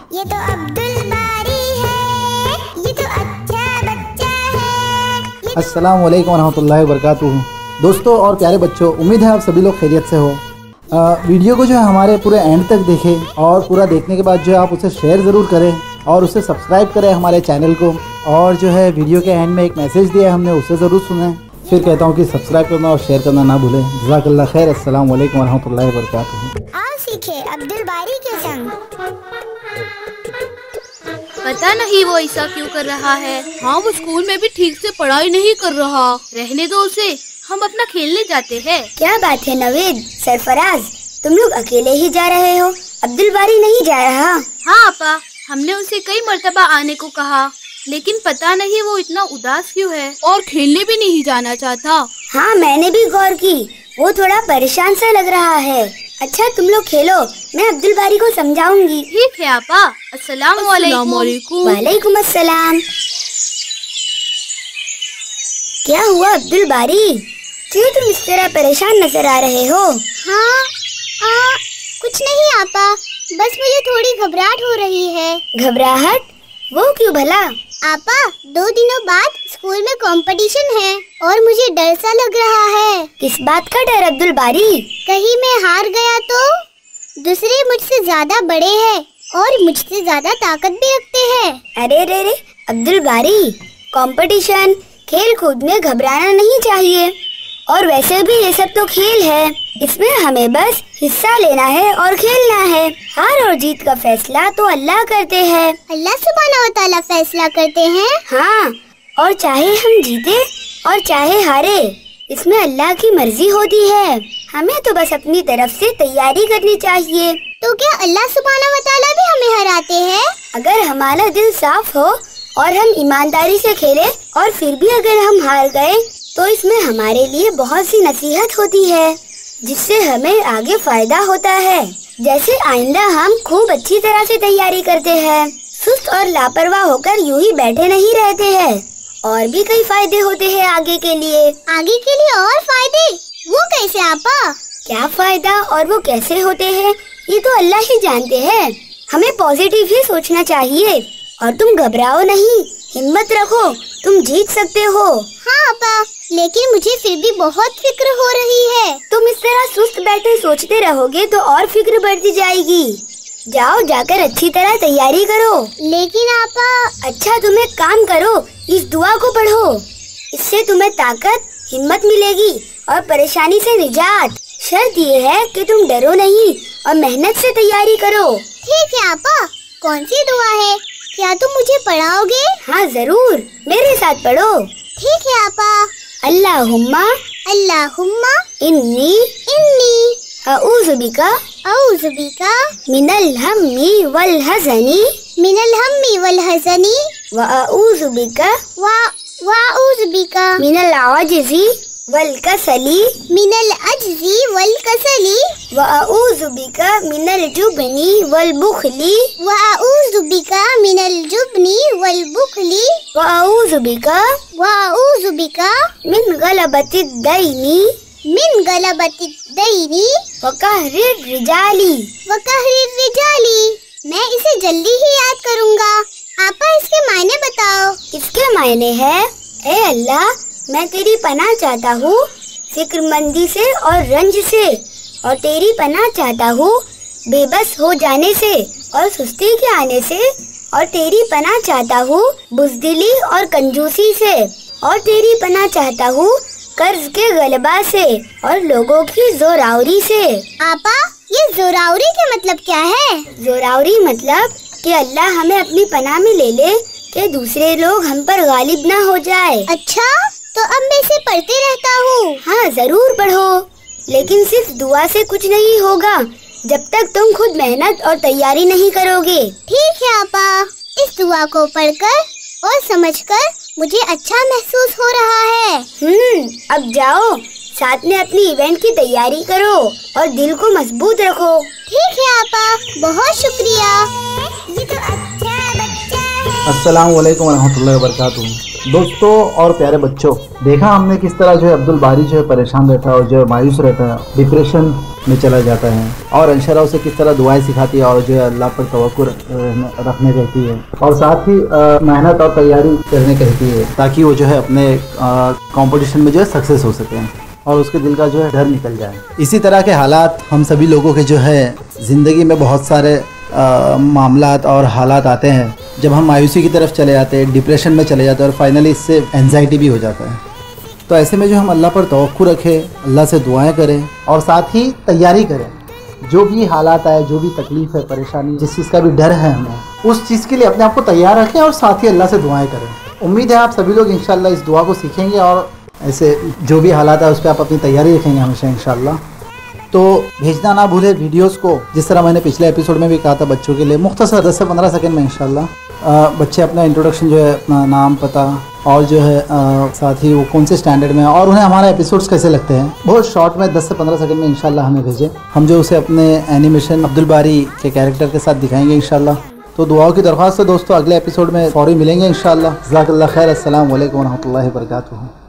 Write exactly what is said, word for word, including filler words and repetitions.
ये तो अब्दुल बारी है, ये तो अच्छा बच्चा है। अस्सलाम वालेकुम रहमतुल्लाहि व बरकातुहू। दोस्तों और प्यारे बच्चों, उम्मीद है आप सभी लोग खैरियत से हो। आ, वीडियो को जो है हमारे पूरे एंड तक देखें और पूरा देखने के बाद जो है आप उसे शेयर ज़रूर करें और उसे सब्सक्राइब करें हमारे चैनल को। और जो है वीडियो के एंड में एक मैसेज दिया है हमने, उसे ज़रूर सुनें। फिर कहता हूँ कि सब्सक्राइब करना और शेयर करना ना भूलें। जज़ाकल्लाह खैर। अस्सलाम वालेकुम रहमतुल्लाहि व बरकातुहू। आओ सीखे अब्दुल बारी के संग। पता नहीं वो ऐसा क्यों कर रहा है। हाँ, वो स्कूल में भी ठीक से पढ़ाई नहीं कर रहा। रहने दो उसे, हम अपना खेलने जाते हैं। क्या बात है नवीद, सरफराज, तुम लोग अकेले ही जा रहे हो? अब्दुल बारी नहीं जा रहा? हाँ अपा, हमने उसे कई मर्तबा आने को कहा, लेकिन पता नहीं वो इतना उदास क्यों है और खेलने भी नहीं जाना चाहता। हाँ, मैंने भी गौर की, वो थोड़ा परेशान सा लग रहा है। अच्छा तुम लोग खेलो, मैं अब्दुल बारी को समझाऊंगी। ठीक है आपा। अस्सलाम वालेकुम। वालेकुम अस्सलाम। क्या हुआ अब्दुल बारी, क्यों तुम इस तरह परेशान नजर आ रहे हो? हाँ आ, कुछ नहीं आपा, बस मुझे थोड़ी घबराहट हो रही है। घबराहट? वो क्यों भला? आपा, दो दिनों बाद स्कूल में कंपटीशन है और मुझे डर सा लग रहा है। किस बात का डर अब्दुल बारी? कहीं मैं हार गया तो? दूसरे मुझसे ज्यादा बड़े हैं और मुझसे ज्यादा ताकत भी रखते हैं। अरे रे रे अब्दुल बारी, कंपटीशन खेल कूद में घबराना नहीं चाहिए। और वैसे भी ये सब तो खेल है, इसमें हमें बस हिस्सा लेना है और खेलना है। हार और जीत का फैसला तो अल्लाह करते हैं। अल्लाह सुब्हानहू व तआला फैसला करते हैं। हाँ, और चाहे हम जीते और चाहे हारे, इसमें अल्लाह की मर्जी होती है। हमें तो बस अपनी तरफ से तैयारी करनी चाहिए। तो क्या अल्लाह सुब्हानहू व तआला भी हमें हराते हैं? अगर हमारा दिल साफ हो और हम ईमानदारी से खेले और फिर भी अगर हम हार गए तो इसमें हमारे लिए बहुत सी नसीहत होती है, जिससे हमें आगे फायदा होता है। जैसे आइंदा हम खूब अच्छी तरह से तैयारी करते हैं, सुस्त और लापरवाह होकर यूं ही बैठे नहीं रहते हैं। और भी कई फायदे होते हैं आगे के लिए। आगे के लिए और फायदे? वो कैसे आपा? क्या फायदा और वो कैसे होते हैं, ये तो अल्लाह ही जानते हैं। हमें पॉजिटिव ही सोचना चाहिए। और तुम घबराओ नहीं, हिम्मत रखो, तुम जीत सकते हो। हाँ आपा, लेकिन मुझे फिर भी बहुत फिक्र हो रही है। तुम इस तरह सुस्त बैठे सोचते रहोगे तो और फिक्र बढ़ती जाएगी। जाओ, जाकर अच्छी तरह तैयारी करो। लेकिन आपा। अच्छा तुम एक काम करो, इस दुआ को पढ़ो, इससे तुम्हें ताकत, हिम्मत मिलेगी और परेशानी से निजात। शर्त ये है कि तुम डरो नहीं और मेहनत से तैयारी करो। ठीक है आपा, कौन सी दुआ है? क्या तुम मुझे पढ़ाओगे? हाँ जरूर, मेरे साथ पढ़ो। ठीक है आपा। अल्लाहुम्मा अल्लाहुम्मा इन्नी इन्नी अऊज़ु बिका अऊज़ु बिका मिनल हम्मी वल हज़नी मिनल हम्मी वल हज़नी व अऊज़ु बिका व व अऊज़ु बिका मिनल आजिज़ी वल कसली मिनल अज्जी वल कसली व अऊज़ु बिका मिनल जुबनी वल बुखली व अऊज़ु बिका मिनल जुबनी वल बुखली व अऊज़ु बिका व अऊज़ु बिका मिन गलबति दैनी मिन गलबति दैनी व कहरिर रिजाली व कहरिर रिजाली। मैं इसे जल्दी ही याद करूँगा। आपा, इसके मायने बताओ। इसके मायने है, ए अल्लाह, मैं तेरी पनाह चाहता हूँ फिक्रमंदी से और रंज से, और तेरी पनाह चाहता हूँ बेबस हो जाने से और सुस्ती के आने से, और तेरी पनाह चाहता हूँ बुज़दिली और कंजूसी से, और तेरी पनाह चाहता हूँ कर्ज के गलबा से और लोगों की जोरावरी से। आपा, ये जोरावरी का मतलब क्या है? जोरावरी मतलब कि अल्लाह हमें अपनी पनाह में ले ले कि दूसरे लोग हम पर गालिब ना हो जाए। अच्छा, तो अब मैं इसे पढ़ते रहता हूँ। हाँ जरूर पढ़ो, लेकिन सिर्फ दुआ से कुछ नहीं होगा जब तक तुम खुद मेहनत और तैयारी नहीं करोगे। ठीक है आपा, इस दुआ को पढ़कर और समझकर मुझे अच्छा महसूस हो रहा है। हम्म, अब जाओ, साथ में अपनी इवेंट की तैयारी करो और दिल को मजबूत रखो। ठीक है आपा, बहुत शुक्रिया। ये तो अच्छा बच्चा है। अस्सलाम वालेकुम रहमतुल्लाहि व बरकातुहू। दोस्तों और प्यारे बच्चों, देखा हमने किस तरह जो है अब्दुल बारी जो है परेशान रहता है और जो है मायूस रहता है, डिप्रेशन में चला जाता है और अंशरा उसे किस तरह दुआएं सिखाती है और जो है अल्लाह पर तवक्कुल रखने कहती है और साथ ही मेहनत और तैयारी करने कहती है ताकि वो जो है अपने कंपटीशन में जो है सक्सेस हो सके और उसके दिल का जो है डर निकल जाए। इसी तरह के हालात हम सभी लोगों के जो है ज़िंदगी में बहुत सारे मामलात और हालात आते हैं जब हम मायूसी की तरफ चले जाते हैं, डिप्रेशन में चले जाते हैं और फाइनली इससे एंजाइटी भी हो जाता है। तो ऐसे में जो हम अल्लाह पर तवक्कुल रखें, अल्लाह से दुआएं करें और साथ ही तैयारी करें। जो भी हालात आए, जो भी तकलीफ़ है, परेशानी, जिस चीज़ का भी डर है हमें, उस चीज़ के लिए अपने आप को तैयार रखें और साथ ही अल्लाह से दुआएं करें। उम्मीद है आप सभी लोग इंशाल्लाह इस दुआ को सीखेंगे और ऐसे जो भी हालात है उस पर आप अपनी तैयारी रखेंगे हमेशा इंशाल्लाह। तो भेजना ना भूले वीडियोस को, जिस तरह मैंने पिछले एपिसोड में भी कहा था बच्चों के लिए मुख्तसर दस से पंद्रह सेकंड में इंशाल्लाह बच्चे अपना इंट्रोडक्शन जो है, अपना नाम, पता और जो है आ, साथ ही वो कौन से स्टैंडर्ड में और उन्हें हमारे एपिसोड्स कैसे लगते हैं, बहुत शॉर्ट में दस से पंद्रह सेकंड में इंशाल्लाह हमें भेजें। हम जो उसे अपने एनिमेशन अब्दुल बारी के कैरेक्टर के साथ दिखाएंगे इंशाल्लाह। तो दुआओं की दरख्वास्त है दोस्तों, अगले एपिसोड में फौरी मिलेंगे इंशाल्लाह। जज़ाकल्लाह खैर। अस्सलाम वालेकुम व रहमतुल्लाहि व बरकातुहू।